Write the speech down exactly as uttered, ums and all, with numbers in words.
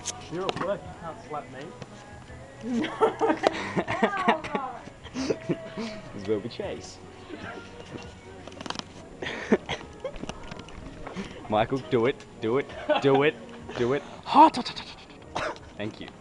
You're at work, you can't slap me. It's Wilbur Chase. Michael, do it, do it, do it, do it. Thank you.